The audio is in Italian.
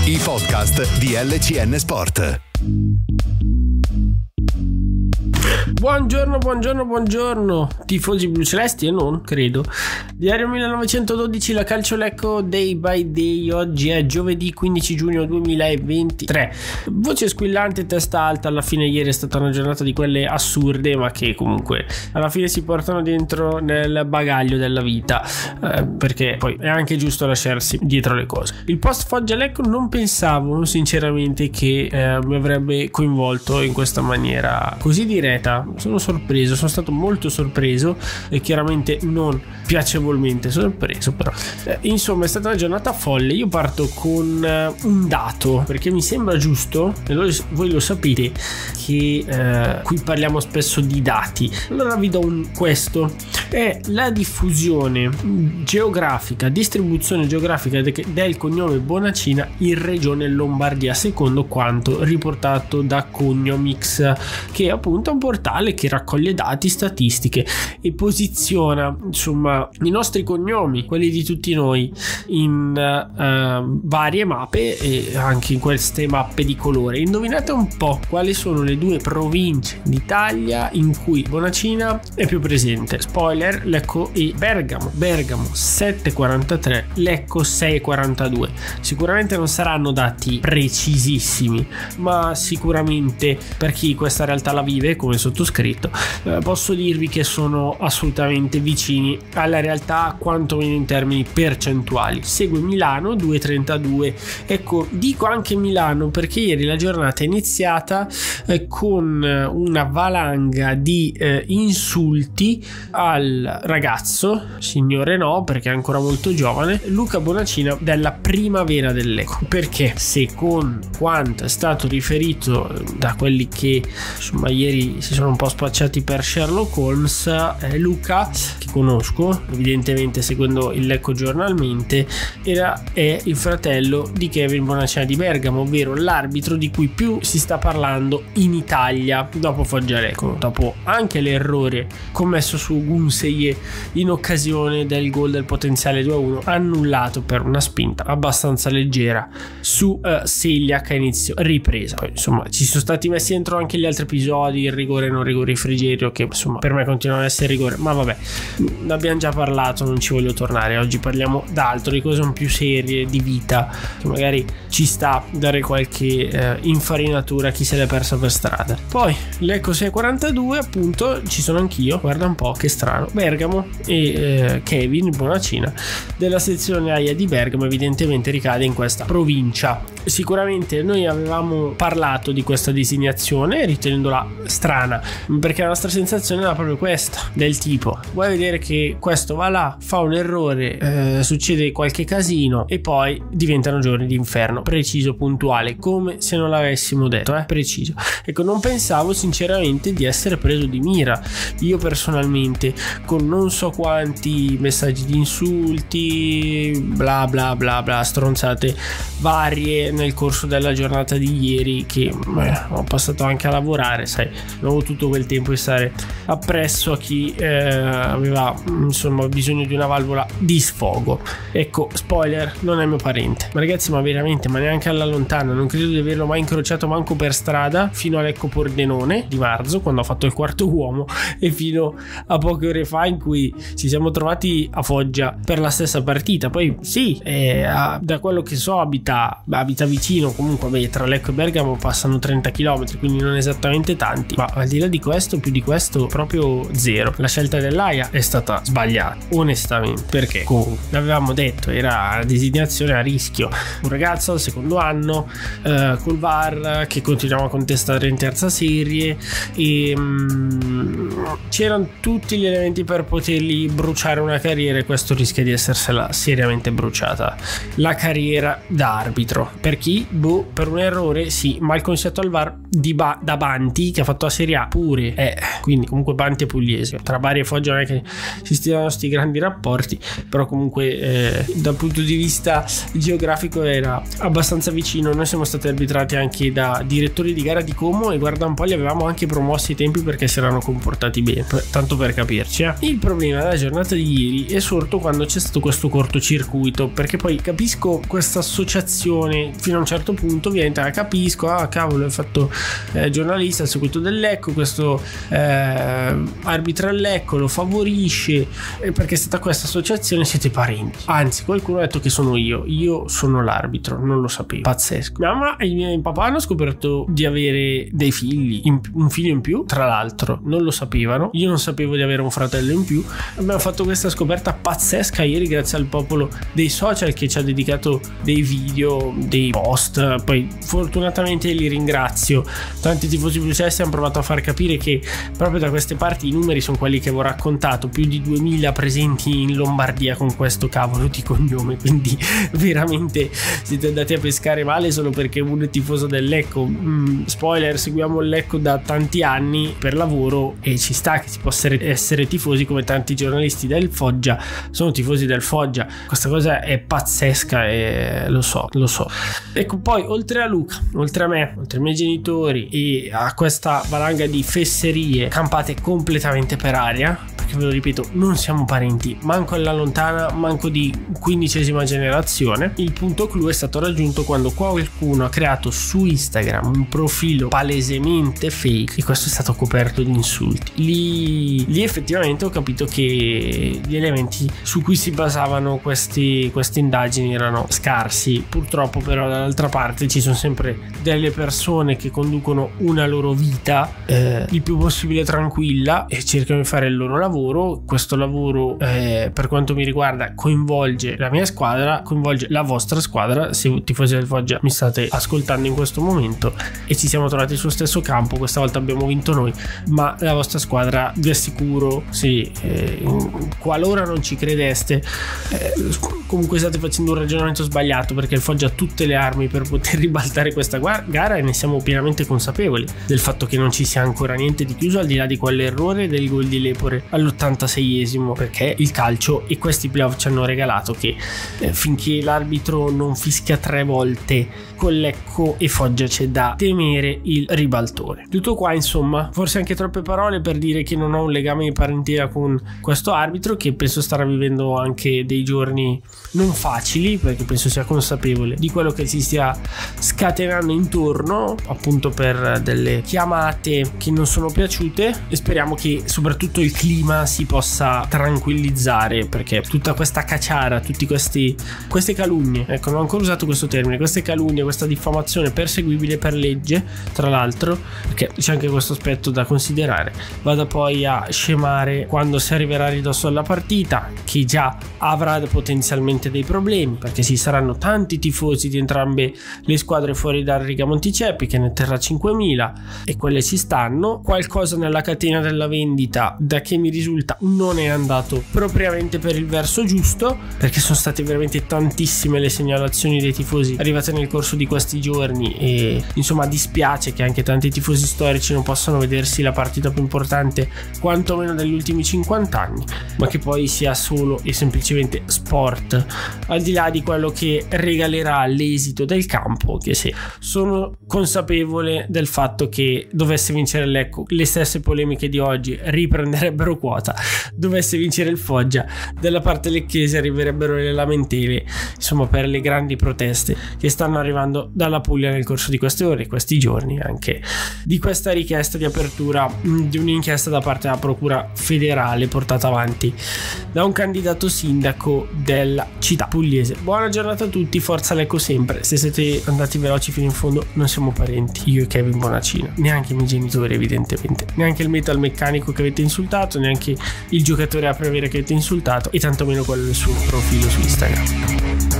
I podcast di LCN Sport. Buongiorno, tifosi blucelesti e non, credo. Diario 1912, la Calcio Lecco Day by Day. Oggi è giovedì 15 giugno 2023. Voce squillante, testa alta. Alla fine ieri è stata una giornata di quelle assurde, ma che comunque alla fine si portano dentro nel bagaglio della vita, perché poi è anche giusto lasciarsi dietro le cose. Il post Foggia Lecco non pensavo sinceramente che mi avrebbe coinvolto in questa maniera così diretta. Sono stato molto sorpreso e chiaramente non piacevolmente sorpreso, però insomma è stata una giornata folle. Io parto con un dato, perché mi sembra giusto, e voi lo sapete che qui parliamo spesso di dati. Allora vi do questo è la diffusione geografica, distribuzione geografica del cognome Bonacina in regione Lombardia, secondo quanto riportato da Cognomix, che è appunto un portale che raccoglie dati, statistiche e posiziona insomma i nostri cognomi, quelli di tutti noi, in varie mappe e anche in queste mappe di colore. Indovinate un po' quali sono le due province d'Italia in cui Bonacina è più presente. Spoiler: Lecco e Bergamo. 7,43, Lecco 6,42. Sicuramente non saranno dati precisissimi, ma sicuramente per chi questa realtà la vive come sottoscritto, posso dirvi che sono assolutamente vicini alla realtà, quantomeno in termini percentuali. Segue Milano 2,32. Ecco, dico anche Milano perché ieri la giornata è iniziata con una valanga di insulti al ragazzo, signore no perché è ancora molto giovane, Luca Bonacina, della primavera del Lecco, perché secondo quanto è stato riferito da quelli che insomma ieri si sono un po' spacciati per Sherlock Holmes, Luca, che conosco evidentemente seguendo il Lecco giornalmente, è il fratello di Kevin Bonacina di Bergamo, ovvero l'arbitro di cui più si sta parlando in Italia dopo Foggia Lecco, dopo anche l'errore commesso su Gunseye in occasione del gol del potenziale 2-1 annullato per una spinta abbastanza leggera su Seliak a inizio ripresa. Poi, insomma, ci sono stati messi dentro anche gli altri episodi, il rigore non rigore Frigerio, che insomma per me continuano ad essere rigore, ma vabbè, ne abbiamo già parlato, non ci voglio tornare. Oggi parliamo d'altro, di cose un più serie, di vita, che magari ci sta dare qualche infarinatura a chi se l'è persa per strada. Poi Lecco 6,42, appunto ci sono anch'io, guarda un po' che strano. Bergamo e Kevin Bonacina della sezione AIA di Bergamo evidentemente ricade in questa provincia. Sicuramente noi avevamo parlato di questa designazione ritenendola strana, perché la nostra sensazione era proprio questa, del tipo vuoi vedere che questo va là, fa un errore, succede qualche casino e poi diventano giorni d'inferno. Preciso, puntuale, come se non l'avessimo detto, preciso. Ecco, non pensavo sinceramente di essere preso di mira io personalmente, con non so quanti messaggi di insulti, bla bla bla bla, stronzate varie nel corso della giornata di ieri, che ho passato anche a lavorare, sai, non ho avuto tutto quel tempo di stare appresso a chi aveva insomma bisogno di una valvola di sfogo. Ecco, spoiler, non è mio parente, ma ragazzi, ma veramente, ma neanche alla lontana. Non credo di averlo mai incrociato manco per strada fino a Lecco Pordenone di marzo, quando ho fatto il quarto uomo, e fino a poche ore fa in cui ci siamo trovati a Foggia per la stessa partita. Poi sì, da quello che so abita vicino, comunque tra Lecco e Bergamo passano 30 km, quindi non esattamente tanti, ma al di là di questo, più di questo proprio zero. La scelta dell'AIA è stata sbagliata onestamente, perché comunque l'avevamo detto, era la designazione a rischio, un ragazzo al secondo anno col VAR che continuiamo a contestare in terza serie, e c'erano tutti gli elementi per potergli bruciare una carriera, e questo rischia di essersela seriamente bruciata la carriera da arbitro. Per chi? Per un errore sì, ma il consigliato al VAR da Banti, che ha fatto la Serie A pure, quindi comunque Banti e Pugliese, tra Bari e Foggia non è che ci stiano questi grandi rapporti, però comunque dal punto di vista geografico era abbastanza vicino. Noi siamo stati arbitrati anche da direttori di gara di Como e guarda un po' li avevamo anche promossi ai tempi perché si erano comportati bene, tanto per capirci. Il problema della giornata di ieri è sorto quando c'è stato questo cortocircuito, perché poi capisco questa associazione fino a un certo punto ovviamente capisco, cavolo, hai fatto giornalista, ha seguito del Lecco, questo arbitra il Lecco, lo favorisce, perché è stata questa associazione, siete parenti. Anzi, qualcuno ha detto che sono io sono l'arbitro, non lo sapevo. Pazzesco. Mia mamma e i miei papà hanno scoperto di avere dei figli, un figlio in più, tra l'altro non lo sapevano, io non sapevo di avere un fratello in più. Abbiamo fatto questa scoperta pazzesca ieri grazie al popolo dei social che ci ha dedicato dei video, dei post, poi fortunatamente li ringrazio. Tanti tifosi blucelesti hanno provato a far capire che proprio da queste parti i numeri sono quelli che vi ho raccontato, più di 2000 presenti in Lombardia con questo cavolo di cognome, quindi veramente siete andati a pescare male solo perché uno è tifoso del Lecco. Spoiler, seguiamo il Lecco da tanti anni per lavoro e ci sta che si possa essere tifosi, come tanti giornalisti del Foggia sono tifosi del Foggia. Questa cosa è pazzesca e lo so. Ecco, poi oltre a Luca, oltre a me, oltre ai miei genitori e a questa valanga di fesserie campate completamente per aria, perché ve lo ripeto, non siamo parenti manco alla lontana, manco di 15ª generazione, il punto clou è stato raggiunto quando qualcuno ha creato su Instagram un profilo palesemente fake e questo è stato coperto di insulti. Lì effettivamente ho capito che gli elementi su cui si basavano queste indagini erano scarsi. Purtroppo però dall'altra parte ci sono sempre delle persone che conducono una loro vita il più possibile tranquilla e cercano di fare il loro lavoro. Questo lavoro per quanto mi riguarda coinvolge la mia squadra, coinvolge la vostra squadra, se tifosi del Foggia mi state ascoltando in questo momento, e ci siamo trovati sullo stesso campo. Questa volta abbiamo vinto noi, ma la vostra squadra vi assicuro, sì, qualora non ci credeste, comunque state facendo un ragionamento sbagliato, perché il Foggia ha tutte le armi per poter ribaltare questa gara e ne siamo pienamente consapevoli del fatto che non ci sia ancora niente di chiuso, al di là di quell'errore del gol di Lepore all'86esimo, perché il calcio e questi playoff ci hanno regalato che finché l'arbitro non fischia 3 volte con Lecco e Foggia c'è da temere il ribaltone. Tutto qua, insomma, forse anche troppe parole per dire che non ho un legame di parentela con questo arbitro, che penso starà vivendo anche dei giorni non facili, perché penso sia consapevole di quello che si stia scatenando intorno, appunto per delle chiamate che non sono piaciute, e speriamo che soprattutto il clima si possa tranquillizzare, perché tutta questa cacciara, tutti queste calunnie, ecco, non ho ancora usato questo termine, queste calunnie, questa diffamazione perseguibile per legge, tra l'altro, perché c'è anche questo aspetto da considerare, vada poi a scemare quando si arriverà a ridosso alla partita, che già avrà potenzialmente dei problemi, perché ci saranno tanti tifosi di entrambe le squadre fuori dal Riga Monticeppi, che ne terrà 5.000 e quelle ci stanno. Qualcosa nella catena della vendita, da che mi risulta, non è andato propriamente per il verso giusto, perché sono state veramente tantissime le segnalazioni dei tifosi arrivate nel corso di questi giorni, e insomma dispiace che anche tanti tifosi storici non possano vedersi la partita più importante quantomeno degli ultimi 50 anni, ma che poi sia solo e semplicemente sport, al di là di quello che regalerà l'esito del campo, che se sono consapevole del fatto che dovesse vincere il Lecco, le stesse polemiche di oggi riprenderebbero quota, dovesse vincere il Foggia, dalla parte lecchese arriverebbero le lamentele, insomma, per le grandi proteste che stanno arrivando dalla Puglia nel corso di queste ore, questi giorni, anche di questa richiesta di apertura di un'inchiesta da parte della Procura federale portata avanti da un candidato sindaco della città pugliese. Buona giornata a tutti, forza Lecco sempre. Se siete andati veloci fino in fondo, non siamo parenti, io e Kevin Bonacina, neanche i miei genitori evidentemente, neanche il metalmeccanico che avete insultato, neanche il giocatore a primavera che avete insultato, e tantomeno quello del suo profilo su Instagram.